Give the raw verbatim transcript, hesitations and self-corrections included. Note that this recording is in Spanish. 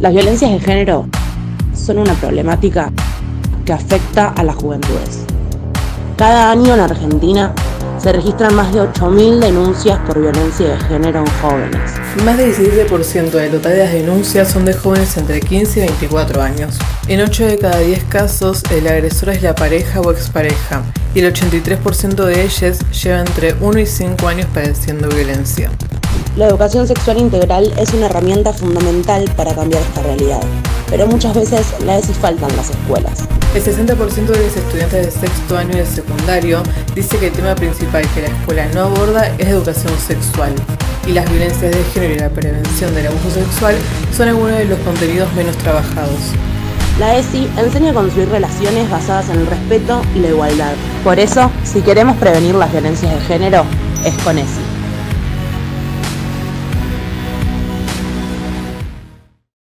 Las violencias de género son una problemática que afecta a las juventudes. Cada año en Argentina se registran más de ocho mil denuncias por violencia de género en jóvenes. Más del diecisiete por ciento de todas las denuncias son de jóvenes entre quince y veinticuatro años. En ocho de cada diez casos, el agresor es la pareja o expareja, y el ochenta y tres por ciento de ellas lleva entre uno y cinco años padeciendo violencia. La educación sexual integral es una herramienta fundamental para cambiar esta realidad, pero muchas veces la ESI falta en las escuelas. El sesenta por ciento de los estudiantes de sexto año de secundario dice que el tema principal que la escuela no aborda es educación sexual, y las violencias de género y la prevención del abuso sexual son algunos de los contenidos menos trabajados. La ESI enseña a construir relaciones basadas en el respeto y la igualdad. Por eso, si queremos prevenir las violencias de género, es con ESI.